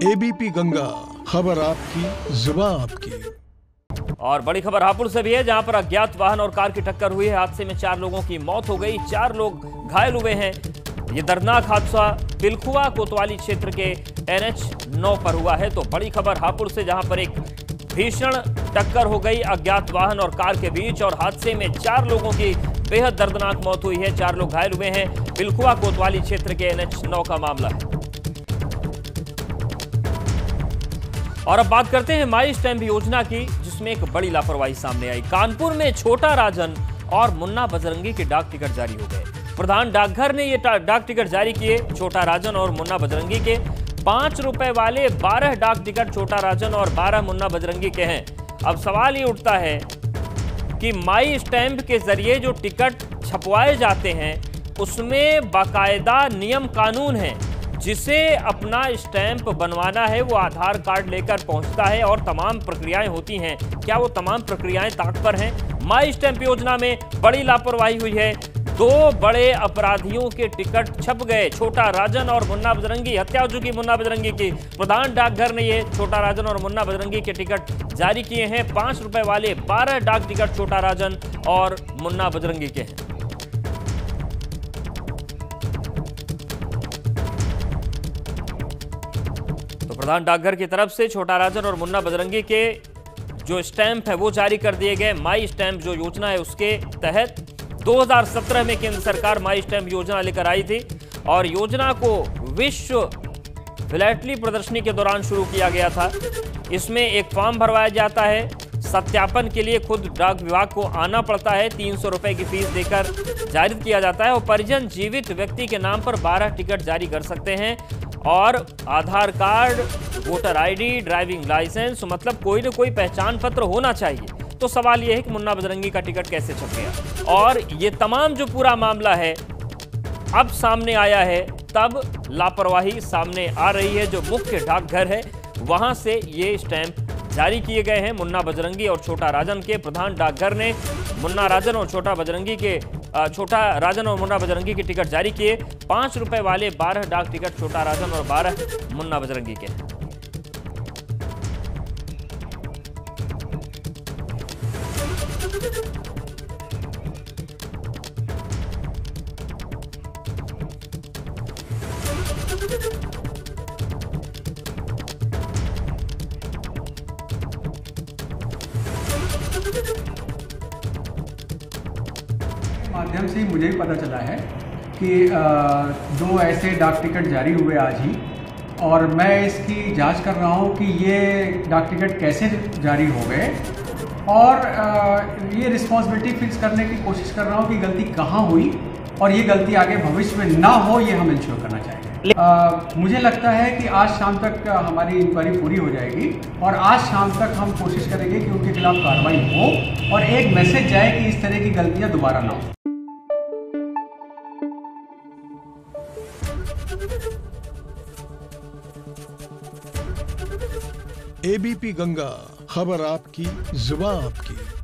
ABP Ganga, खबर आपकी, जुबां आपकी। और बड़ी खबर हापुड़ से भी है, जहां पर अज्ञात वाहन और कार की टक्कर हुई है। हादसे में 4 लोगों की मौत हो गई, 4 लोग घायल हुए हैं। ये दर्दनाक हादसा पिलखुआ कोतवाली क्षेत्र के NH9 पर हुआ है। तो बड़ी खबर हापुड़ से, जहां पर एक भीषण टक्कर हो गई अज्ञात वाहन और कार के बीच, और हादसे में 4 लोगों की बेहद दर्दनाक मौत हुई है, 4 लोग घायल हुए हैं। पिलखुआ कोतवाली क्षेत्र के NH9 का मामला है। और अब बात करते हैं माई स्टैम्प योजना की, जिसमें एक बड़ी लापरवाही सामने आई। कानपुर में छोटा राजन और मुन्ना बजरंगी के डाक टिकट जारी हो गए। प्रधान डाकघर ने ये डाक टिकट जारी किए। छोटा राजन और मुन्ना बजरंगी के 5 रुपए वाले 12 डाक टिकट छोटा राजन और 12 मुन्ना बजरंगी के हैं। अब सवाल ये उठता है कि माई स्टैम्प के जरिए जो टिकट छपवाए जाते हैं, उसमें बाकायदा नियम कानून है। जिसे अपना स्टैंप बनवाना है वो आधार कार्ड लेकर पहुंचता है और तमाम प्रक्रियाएं होती हैं। क्या वो तमाम प्रक्रियाएं ताक पर हैं? माई स्टैम्प योजना में बड़ी लापरवाही हुई है। 2 बड़े अपराधियों के टिकट छप गए, छोटा राजन और मुन्ना बजरंगी। हत्या हो चुकी मुन्ना बजरंगी की। प्रधान डाकघर ने ये छोटा राजन और मुन्ना बजरंगी के टिकट जारी किए हैं। 5 रुपए वाले 12 डाक टिकट छोटा राजन और मुन्ना बजरंगी के हैं। प्रधान डाकघर की तरफ से छोटा राजन और मुन्ना बजरंगी के जो स्टैंप है वो जारी कर दिए गए। माई स्टैंप जो योजना है उसके तहत 2017 में केंद्र सरकार माई स्टैंप योजना लेकर आई थी, और योजना को विश्व फिलैटली प्रदर्शनी के दौरान शुरू किया गया था। इसमें एक फॉर्म भरवाया जाता है, सत्यापन के लिए खुद डाक विभाग को आना पड़ता है, 300 रुपए की फीस देकर जारी किया जाता है, और परिजन जीवित व्यक्ति के नाम पर 12 टिकट जारी कर सकते हैं। और Aadhaar card, voter ID, driving licence, मतलब कोई न कोई पहचान पत्र होना चाहिए। तो सवाल यह है कि मुन्ना बजरंगी का टिकट कैसे छप गया? और ये तमाम जो पूरा मामला है अब सामने आया है, तब लापरवाही सामने आ रही है। जो मुख्य डाकघर है वहां से ये स्टैंप जारी किए गए हैं मुन्ना बजरंगी और छोटा राजन के। प्रधान डाकघर ने मुन्ना राजन और छोटा राजन और मुन्ना बजरंगी के टिकट जारी किए। 5 रुपए वाले 12 डाक टिकट छोटा राजन और 12 मुन्ना बजरंगी के हैं। माध्यम से मुझे भी पता चला है कि 2 ऐसे डाक टिकट जारी हुए आज ही, और मैं इसकी जांच कर रहा हूं कि ये डाक टिकट कैसे जारी हो गए, और ये रिस्पॉन्सिबिलिटी फिक्स करने की कोशिश कर रहा हूं कि गलती कहां हुई, और ये गलती आगे भविष्य में ना हो, ये हम इंश्योर करना चाहेंगे। मुझे लगता है कि आज शाम तक हमारी इंक्वायरी पूरी हो जाएगी, और आज शाम तक हम कोशिश करेंगे कि उनके खिलाफ कार्रवाई हो और एक मैसेज जाए कि इस तरह की गलतियां दोबारा ना हो। एबीपी गंगा, खबर आपकी, जुबां आपकी।